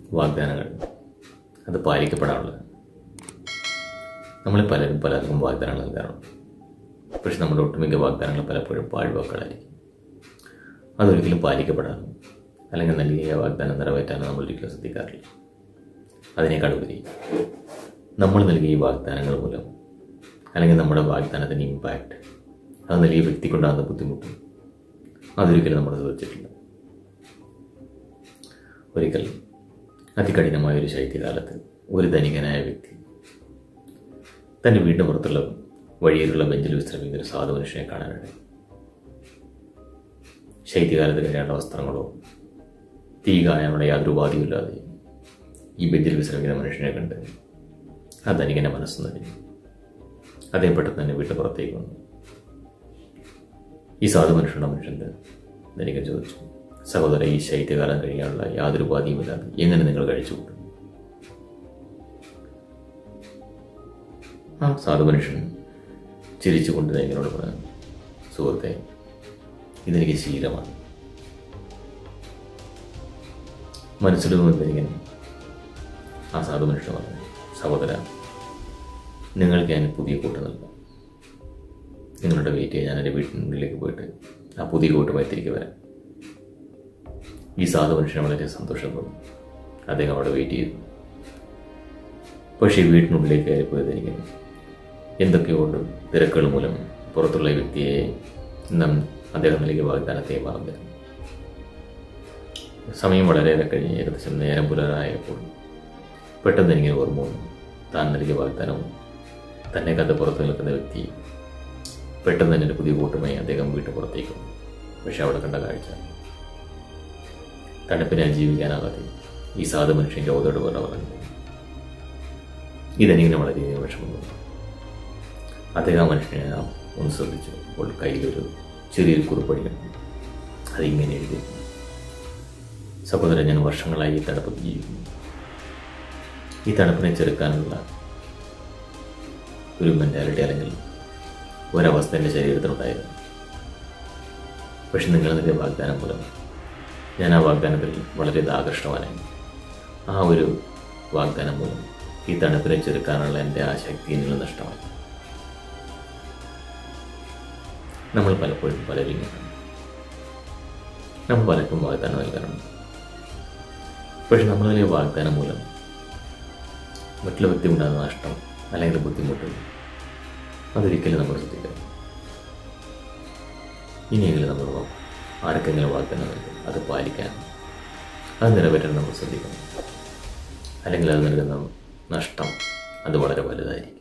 വാഗ്ദാനങ്ങൾ അത് പാലിക്കപ്പെടാറുള്ളത്. നമ്മളെ പലർക്കും വാഗ്ദാനങ്ങൾ നൽകാറുണ്ട്. പക്ഷെ നമ്മുടെ ഒട്ടുമിക്ക വാഗ്ദാനങ്ങൾ പലപ്പോഴും പാഴ്വാക്കുകളായിരിക്കും. അതൊരിക്കലും പാലിക്കപ്പെടാനും അല്ലെങ്കിൽ നൽകിയ വാഗ്ദാനം നിറവേറ്റാനും നമ്മളൊരിക്കലും ശ്രദ്ധിക്കാറില്ല. അതിനേക്കാളുപരി നമ്മൾ നൽകിയ ഈ വാഗ്ദാനങ്ങൾ മൂലം അല്ലെങ്കിൽ നമ്മുടെ വാഗ്ദാനത്തിൻ്റെ ഇമ്പാക്റ്റ് അത് നൽകിയ വ്യക്തിക്കുണ്ടാകുന്ന ബുദ്ധിമുട്ടും അതൊരിക്കലും നമ്മൾ ശ്രദ്ധിച്ചിട്ടില്ല. ഒരിക്കൽ അതികഠിനമായ ഒരു ശൈത്യകാലത്ത് ഒരു ധനികനായ വ്യക്തി തൻ്റെ വീടിന് പുറത്തുള്ള വഴിയിലുള്ള ബെഞ്ചിൽ വിശ്രമിക്കുന്ന ഒരു സാധു മനുഷ്യനെ കാണാനിടയായി. ശൈത്യകാലത്ത് കഴിയേണ്ട വസ്ത്രങ്ങളോ തീ കായാനുള്ള യാതൊരു ഉപാധിയുമില്ലാതെ ഈ ബെഞ്ചിൽ വിശ്രമിക്കുന്ന മനുഷ്യനെ കണ്ട് ആ ധനികൻ്റെ മനസ്സ് നിറഞ്ഞു. അദ്ദേഹം പെട്ടെന്ന് തന്നെ വീട്ടിൽ പുറത്തേക്ക് വന്നു. ഈ സാധു മനുഷ്യൻ്റെ ധനികൻ ചോദിച്ചു, സഹോദര, ഈ ശൈത്യകാലം കഴിയാനുള്ള യാതൊരു ഉപാധിയുമില്ലാതെ എങ്ങനെ നിങ്ങൾ കഴിച്ചു കൂട്ടും? ആ സാധു മനുഷ്യൻ ചിരിച്ചുകൊണ്ട് ധനികനോട് പറഞ്ഞു, സുഹൃത്തെ, ഇതെനിക്ക് ശീലമാണ്. മനസ്സിലൊന്നും ധനികൻ ആ സാധു മനുഷ്യൻ പറഞ്ഞു, സഹോദര, നിങ്ങൾക്ക് ഞാൻ പുതിയ കൂട്ട് നൽകാം. നിങ്ങളുടെ വെയിറ്റ് ചെയ്യാൻ ഞാൻ എൻ്റെ വീട്ടിനുള്ളിലേക്ക് പോയിട്ട് ആ പുതിയ കൂട്ടുമായി തിരികെ വരാം. ഈ സാധു മനുഷ്യന് വളരെ സന്തോഷം തോന്നി. അദ്ദേഹം അവിടെ വെയിറ്റ് ചെയ്തു. പക്ഷേ വീട്ടിനുള്ളിലേക്ക് കയറിപ്പോയത് എനിക്ക് എന്തൊക്കെയോ കൊണ്ട് തിരക്കുകൾ മൂലം പുറത്തുള്ള വ്യക്തിയെ അദ്ദേഹം നൽകിയ വാഗ്ദാനത്തെ മറന്നിരുന്നു. സമയം വളരെയേറെ കഴിഞ്ഞ് ഏകദേശം നേരം പുലരായപ്പോൾ പെട്ടെന്ന് എനിക്ക് ഓർമ്മ വന്നു. താൻ നൽകിയ വാഗ്ദാനവും തന്നെ കഥ പുറത്ത് നിൽക്കുന്ന വ്യക്തി പെട്ടെന്ന് തന്നെ പുതിയ കൂട്ടുമായി അദ്ദേഹം വീട്ടിൽ പുറത്തേക്ക് വന്നു. പക്ഷെ അവിടെ കണ്ട കാഴ്ച തണുപ്പിനെ അതിജീവിക്കാനാകാതെ ഈ സാധു മനുഷ്യൻ രോഗത്തോട് പറഞ്ഞു. ഇതെനിക്കിനെ വളരെയധികം വിഷമം തോന്നി. അദ്ദേഹം ആ മനുഷ്യനെ ഒന്ന് ശ്രദ്ധിച്ചു. അപ്പോൾ കയ്യിലൊരു ചെറിയൊരു കുറിപ്പടി കണ്ടു. അതിങ്ങനെ എഴുതി, സഹോദരൻ, ഞാൻ വർഷങ്ങളായി ഈ തണുപ്പ് ജീവിക്കുന്നു. ഈ തണുപ്പിനെ ചെറുക്കാനുള്ള ഒരു മെൻറ്റാലിറ്റി അല്ലെങ്കിൽ ഒരവസ്ഥ എൻ്റെ ശരീരത്തിനുണ്ടായിരുന്നു. പക്ഷെ നിങ്ങൾ നൽകിയ വാഗ്ദാനം മൂലം ഞാൻ ആ വാഗ്ദാനത്തിൽ വളരെ ആകർഷണവാനായി. ആ ഒരു വാഗ്ദാനം മൂലം ഈ തണുപ്പിനെ ചെറുക്കാനുള്ള എൻ്റെ ആ ശക്തി എന്നിൽ നഷ്ടമായി. നമ്മൾ പലപ്പോഴും പലരും നമ്മൾ പലർക്കും വാഗ്ദാനം നൽകാറുണ്ട്. പക്ഷെ നമ്മൾ നൽകിയ വാഗ്ദാനം മൂലം മറ്റുള്ള വ്യക്തി ഉണ്ടാകുന്ന നഷ്ടം അല്ലെങ്കിൽ ബുദ്ധിമുട്ട് അതൊരിക്കലും നമ്മൾ ശ്രദ്ധിക്കണം. ഇനിയെങ്കിലും നമ്മൾ ആർക്കെങ്കിലും വാഗ്ദാനം നൽകും, അത് പാലിക്കാൻ, അത് നിറവേറ്റാൻ നമ്മൾ ശ്രദ്ധിക്കണം. അല്ലെങ്കിൽ അത് നൽകുന്ന നഷ്ടം അത് വളരെ വലുതായിരിക്കും.